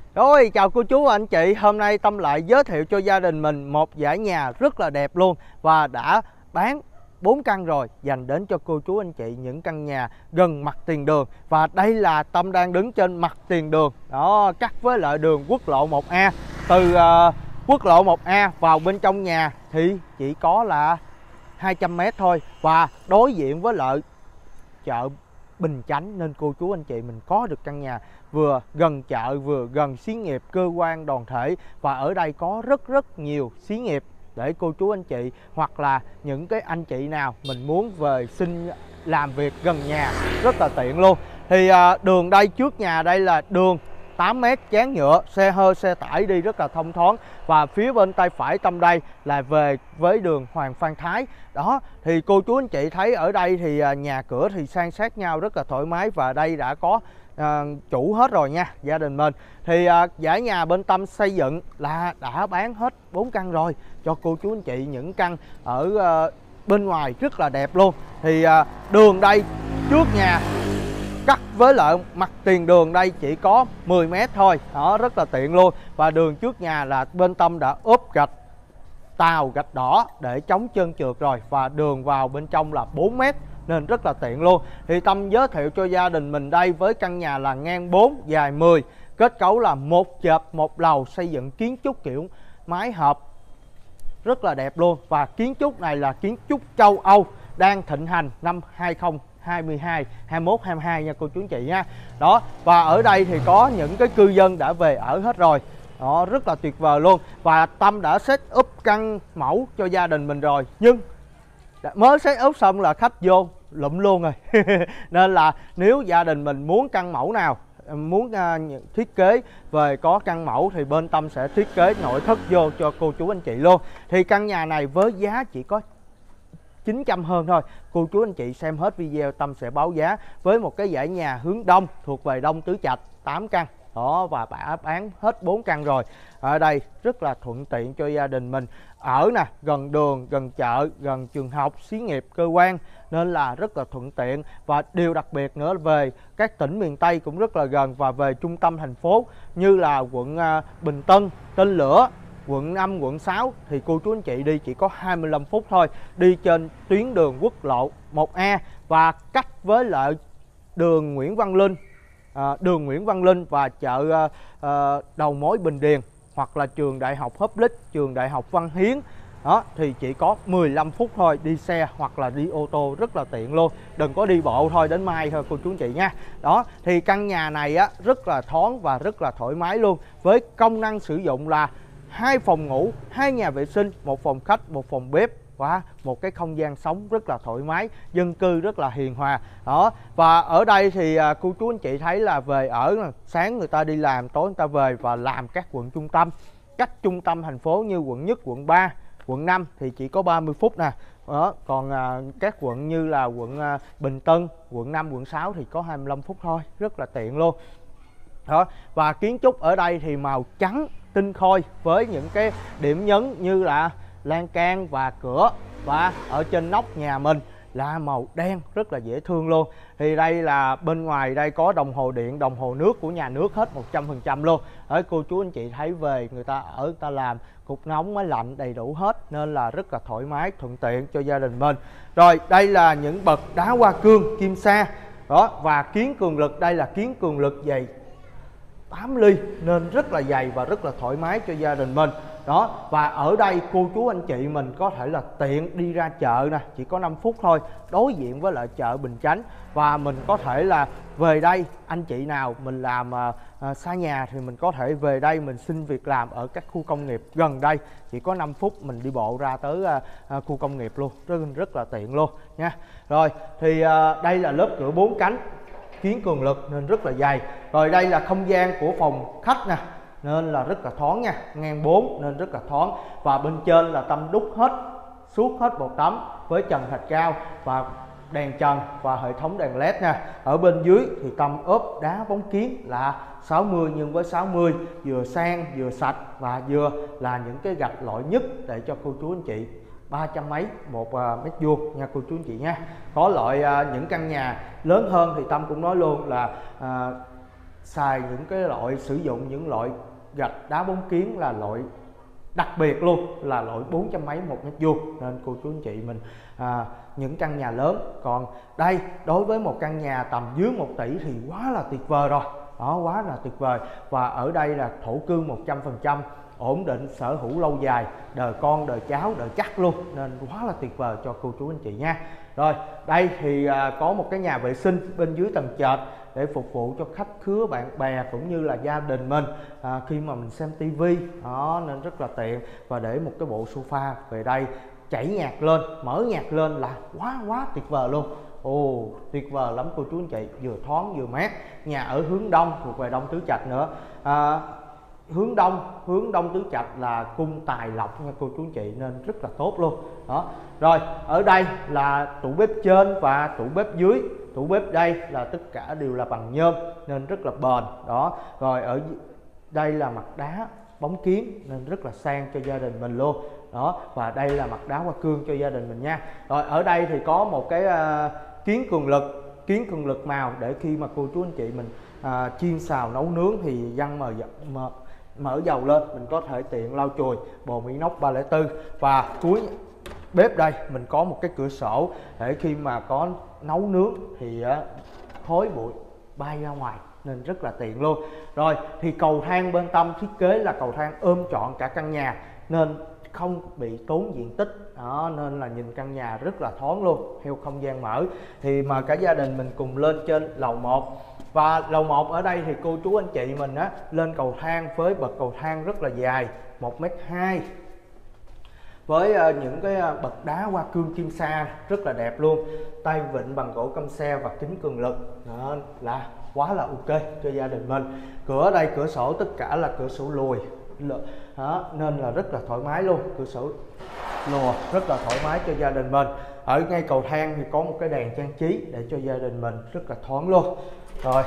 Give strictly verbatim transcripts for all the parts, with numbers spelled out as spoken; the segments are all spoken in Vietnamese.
Rồi, chào cô chú và anh chị. Hôm nay Tâm lại giới thiệu cho gia đình mình một dãy nhà rất là đẹp luôn và đã bán bốn căn rồi, dành đến cho cô chú anh chị những căn nhà gần mặt tiền đường. Và đây là Tâm đang đứng trên mặt tiền đường đó, cắt với lại đường quốc lộ một A. Từ uh, quốc lộ một A vào bên trong nhà thì chỉ có là hai trăm mét thôi, và đối diện với lại chợ Bình Chánh, nên cô chú anh chị mình có được căn nhà vừa gần chợ vừa gần xí nghiệp, cơ quan đoàn thể, và ở đây có rất rất nhiều xí nghiệp để cô chú anh chị hoặc là những cái anh chị nào mình muốn về xin làm việc gần nhà rất là tiện luôn. Thì à, đường đây trước nhà đây là đường tám mét chắn nhựa, xe hơi xe tải đi rất là thông thoáng. Và phía bên tay phải Tâm đây là về với đường Hoàng Phan Thái. Đó, thì cô chú anh chị thấy ở đây thì nhà cửa thì san sát nhau rất là thoải mái, và đây đã có à, chủ hết rồi nha gia đình mình. Thì à, dãy nhà bên Tâm xây dựng là đã bán hết bốn căn rồi cho cô chú anh chị, những căn ở à, bên ngoài rất là đẹp luôn. Thì à, đường đây trước nhà cắt với lại mặt tiền đường đây chỉ có mười mét thôi, đó rất là tiện luôn. Và đường trước nhà là bên Tâm đã ốp gạch tàu gạch đỏ để chống trơn trượt rồi, và đường vào bên trong là bốn mét nên rất là tiện luôn. Thì Tâm giới thiệu cho gia đình mình đây với căn nhà là ngang bốn dài mười, kết cấu là một trệt một lầu, xây dựng kiến trúc kiểu mái hợp rất là đẹp luôn. Và kiến trúc này là kiến trúc châu Âu đang thịnh hành năm hai không hai hai, hai mốt, hai hai nha cô chú anh chị nha. Đó, và ở đây thì có những cái cư dân đã về ở hết rồi. Đó, rất là tuyệt vời luôn. Và Tâm đã set up căn mẫu cho gia đình mình rồi, nhưng mới set up xong là khách vô lụm luôn rồi. Nên là nếu gia đình mình muốn căn mẫu nào, muốn uh, thiết kế về có căn mẫu thì bên Tâm sẽ thiết kế nội thất vô cho cô chú anh chị luôn. Thì căn nhà này với giá chỉ có chín trăm hơn thôi. Cô chú anh chị xem hết video Tâm sẽ báo giá với một cái dãy nhà hướng đông thuộc về Đông Tứ Trạch tám căn. Đó, và đã bán hết bốn căn rồi. Ở đây rất là thuận tiện cho gia đình mình ở nè, gần đường, gần chợ, gần trường học, xí nghiệp, cơ quan, nên là rất là thuận tiện. Và điều đặc biệt nữa về các tỉnh miền Tây cũng rất là gần, và về trung tâm thành phố như là quận Bình Tân, Tên Lửa, quận năm, quận sáu thì cô chú anh chị đi chỉ có hai mươi lăm phút thôi, đi trên tuyến đường quốc lộ một A và cách với lại đường Nguyễn Văn Linh, à, đường Nguyễn Văn Linh và chợ à, đầu mối Bình Điền, hoặc là trường đại học Public, trường đại học Văn Hiến. Đó thì chỉ có mười lăm phút thôi, đi xe hoặc là đi ô tô rất là tiện luôn, đừng có đi bộ thôi, đến mai thôi cô chú anh chị nha. Đó thì căn nhà này á rất là thoáng và rất là thoải mái luôn, với công năng sử dụng là hai phòng ngủ, hai nhà vệ sinh, một phòng khách, một phòng bếp, và một cái không gian sống rất là thoải mái, dân cư rất là hiền hòa. Đó, và ở đây thì à, cô chú anh chị thấy là về ở sáng người ta đi làm, tối người ta về, và làm các quận trung tâm, cách trung tâm thành phố như quận nhất, quận ba, quận năm thì chỉ có ba mươi phút nè. Đó, còn à, các quận như là quận à, Bình Tân, quận năm, quận sáu thì có hai mươi lăm phút thôi, rất là tiện luôn. Đó, và kiến trúc ở đây thì màu trắng tinh khôi với những cái điểm nhấn như là lan can và cửa, và ở trên nóc nhà mình là màu đen rất là dễ thương luôn. Thì đây là bên ngoài đây có đồng hồ điện, đồng hồ nước của nhà nước hết một trăm phần trăm luôn. Đấy, cô chú anh chị thấy về người ta ở, người ta làm cục nóng, máy lạnh đầy đủ hết, nên là rất là thoải mái, thuận tiện cho gia đình mình. Rồi đây là những bậc đá hoa cương kim sa. Đó, và kiến cường lực đây là kiến cường lực dày tám ly nên rất là dày và rất là thoải mái cho gia đình mình. Đó, và ở đây cô chú anh chị mình có thể là tiện đi ra chợ nè, chỉ có năm phút thôi, đối diện với lại chợ Bình Chánh. Và mình có thể là về đây, anh chị nào mình làm à, à, xa nhà thì mình có thể về đây mình xin việc làm ở các khu công nghiệp gần đây, chỉ có năm phút mình đi bộ ra tới à, à, khu công nghiệp luôn, rất, rất là tiện luôn nha. Rồi thì à, đây là lớp cửa bốn cánh, kiến cường lực nên rất là dày. Rồi đây là không gian của phòng khách nè, nên là rất là thoáng nha, ngang bốn nên rất là thoáng. Và bên trên là Tâm đúc hết suốt hết một tấm với trần thạch cao và đèn trần và hệ thống đèn led nha. Ở bên dưới thì Tâm ốp đá bóng kiến là sáu mươi nhân với sáu mươi, vừa sang vừa sạch và vừa là những cái gạch loại nhất để cho cô chú anh chị, ba trăm mấy một uh, mét vuông nha cô chú anh chị nha. Có loại uh, những căn nhà lớn hơn thì Tâm cũng nói luôn là uh, xài những cái loại sử dụng những loại gạch đá bóng kiến là loại đặc biệt luôn, là loại bốn trăm mấy một mét vuông, nên cô chú anh chị mình à, những căn nhà lớn. Còn đây đối với một căn nhà tầm dưới một tỷ thì quá là tuyệt vời rồi đó, quá là tuyệt vời. Và ở đây là thổ cư một trăm phần trăm, ổn định, sở hữu lâu dài, đời con đời cháu đời chắc luôn, nên quá là tuyệt vời cho cô chú anh chị nha. Rồi đây thì à, có một cái nhà vệ sinh bên dưới tầng trệt để phục vụ cho khách khứa, bạn bè cũng như là gia đình mình à, khi mà mình xem tivi đó, nên rất là tiện. Và để một cái bộ sofa về đây, chảy nhạc lên, mở nhạc lên là quá quá tuyệt vời luôn. Ồ, tuyệt vời lắm cô chú anh chị, vừa thoáng vừa mát. Nhà ở hướng đông, thuộc về Đông Tứ Trạch nữa. à, hướng đông hướng đông tứ trạch là cung tài lộc nha cô chú anh chị, nên rất là tốt luôn đó. Rồi ở đây là tủ bếp trên và tủ bếp dưới. Tủ bếp đây là tất cả đều là bằng nhôm nên rất là bền đó. Rồi ở đây là mặt đá bóng kiến nên rất là sang cho gia đình mình luôn đó. Và đây là mặt đá hoa cương cho gia đình mình nha. Rồi ở đây thì có một cái uh, kiến cường lực kiến cường lực màu để khi mà cô chú anh chị mình à, chiên xào nấu nướng thì văng mờ, mờ mở dầu lên, mình có thể tiện lau chùi. Bồn inox ba không bốn. Và cuối bếp đây mình có một cái cửa sổ để khi mà có nấu nướng thì á, khói bụi bay ra ngoài nên rất là tiện luôn. Rồi thì cầu thang bên Tâm thiết kế là cầu thang ôm trọn cả căn nhà nên không bị tốn diện tích đó, nên là nhìn căn nhà rất là thoáng luôn, theo không gian mở. Thì mà cả gia đình mình cùng lên trên lầu một. Và lầu một ở đây thì cô chú anh chị mình á lên cầu thang với bậc cầu thang rất là dài một mét hai, với uh, những cái uh, bậc đá hoa cương kim sa rất là đẹp luôn, tay vịn bằng gỗ căm xe và kính cường lực đó, là quá là ok cho gia đình mình. Cửa ở đây cửa sổ tất cả là cửa sổ lùi đó, nên là rất là thoải mái luôn, cửa sổ lùa rất là thoải mái cho gia đình mình. Ở ngay cầu thang thì có một cái đèn trang trí để cho gia đình mình rất là thoáng luôn. Rồi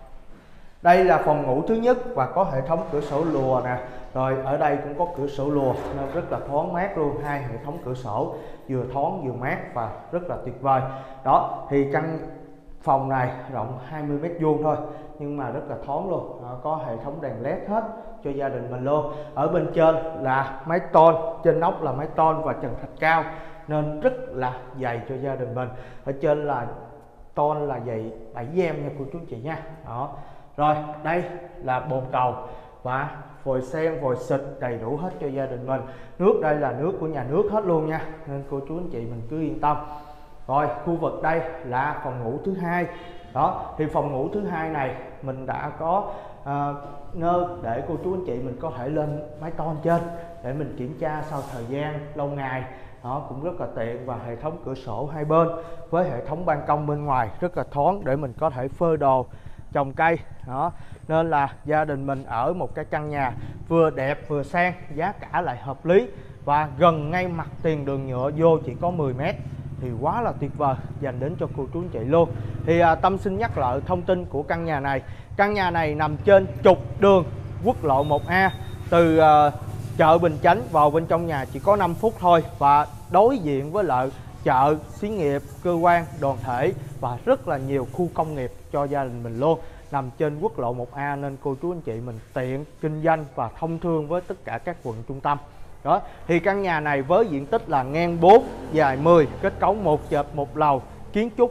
đây là phòng ngủ thứ nhất và có hệ thống cửa sổ lùa nè. Rồi ở đây cũng có cửa sổ lùa nên rất là thoáng mát luôn, hai hệ thống cửa sổ vừa thoáng vừa mát và rất là tuyệt vời. Đó thì căn phòng này rộng hai mươi mét vuông thôi nhưng mà rất là thoáng luôn. Đó, có hệ thống đèn led hết cho gia đình mình luôn. Ở bên trên là mái tôn, trên nóc là mái tôn và trần thạch cao nên rất là dày cho gia đình mình. Ở trên là tôn là dày bảy gem nha cô chú chị nha. Đó. Rồi đây là bồn cầu và vòi sen, vòi xịt đầy đủ hết cho gia đình mình. Nước đây là nước của nhà nước hết luôn nha, nên cô chú anh chị mình cứ yên tâm. Rồi khu vực đây là phòng ngủ thứ hai. Đó thì phòng ngủ thứ hai này mình đã có uh, nơi để cô chú anh chị mình có thể lên mái tôn trên để mình kiểm tra sau thời gian lâu ngày. Đó cũng rất là tiện, và hệ thống cửa sổ hai bên với hệ thống ban công bên ngoài rất là thoáng để mình có thể phơi đồ, trồng cây. Đó nên là gia đình mình ở một cái căn nhà vừa đẹp vừa sang, giá cả lại hợp lý và gần ngay mặt tiền đường nhựa vô chỉ có mười mét thì quá là tuyệt vời, dành đến cho cô chú anh chị luôn. Thì à, Tâm xin nhắc lại thông tin của căn nhà này. Căn nhà này nằm trên trục đường quốc lộ một A, từ à, chợ Bình Chánh vào bên trong nhà chỉ có năm phút thôi, và đối diện với lại chợ, xí nghiệp, cơ quan, đoàn thể và rất là nhiều khu công nghiệp cho gia đình mình luôn. Nằm trên quốc lộ một A nên cô chú anh chị mình tiện kinh doanh và thông thương với tất cả các quận trung tâm. Đó thì căn nhà này với diện tích là ngang bốn, dài mười, kết cấu một trệt một lầu, kiến trúc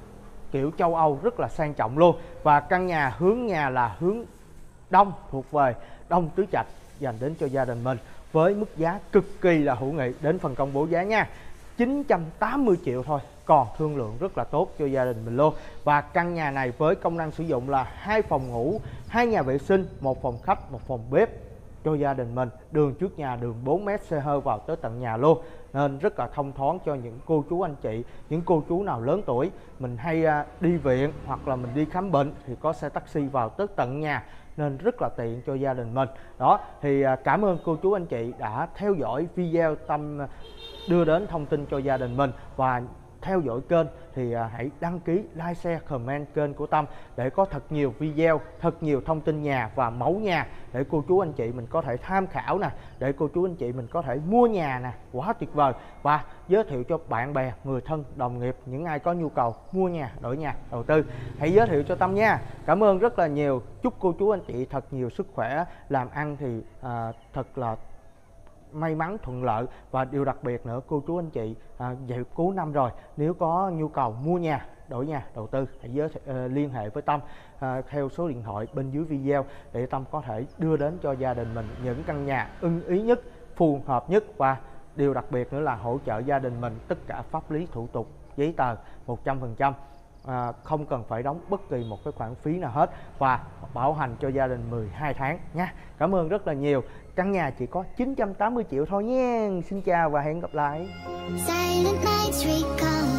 kiểu châu Âu rất là sang trọng luôn. Và căn nhà hướng nhà là hướng đông, thuộc về Đông Tứ Trạch, dành đến cho gia đình mình với mức giá cực kỳ là hữu nghị. Đến phần công bố giá nha, chín trăm tám mươi triệu thôi, còn thương lượng rất là tốt cho gia đình mình luôn. Và căn nhà này với công năng sử dụng là hai phòng ngủ, hai nhà vệ sinh, một phòng khách, một phòng bếp cho gia đình mình. Đường trước nhà đường bốn mét, xe hơi vào tới tận nhà luôn, nên rất là thông thoáng cho những cô chú anh chị, những cô chú nào lớn tuổi mình hay đi viện hoặc là mình đi khám bệnh thì có xe taxi vào tới tận nhà, nên rất là tiện cho gia đình mình. Đó thì cảm ơn cô chú anh chị đã theo dõi video Tâm đưa đến thông tin cho gia đình mình. Và theo dõi kênh thì hãy đăng ký, like, share, comment kênh của Tâm để có thật nhiều video, thật nhiều thông tin nhà và mẫu nhà để cô chú anh chị mình có thể tham khảo nè, để cô chú anh chị mình có thể mua nhà nè, quá tuyệt vời. Và giới thiệu cho bạn bè, người thân, đồng nghiệp, những ai có nhu cầu mua nhà, đổi nhà, đầu tư. Hãy giới thiệu cho Tâm nha. Cảm ơn rất là nhiều. Chúc cô chú anh chị thật nhiều sức khỏe, làm ăn thì à, thật là may mắn thuận lợi. Và điều đặc biệt nữa, cô chú anh chị à, về cuối năm rồi, nếu có nhu cầu mua nhà, đổi nhà, đầu tư, hãy giới uh, liên hệ với Tâm uh, theo số điện thoại bên dưới video để Tâm có thể đưa đến cho gia đình mình những căn nhà ưng ý nhất, phù hợp nhất. Và điều đặc biệt nữa là hỗ trợ gia đình mình tất cả pháp lý, thủ tục, giấy tờ một trăm phần trăm, à, không cần phải đóng bất kỳ một cái khoản phí nào hết, và bảo hành cho gia đình mười hai tháng nha. Cảm ơn rất là nhiều. Căn nhà chỉ có chín trăm tám mươi triệu thôi nhé. Xin chào và hẹn gặp lại.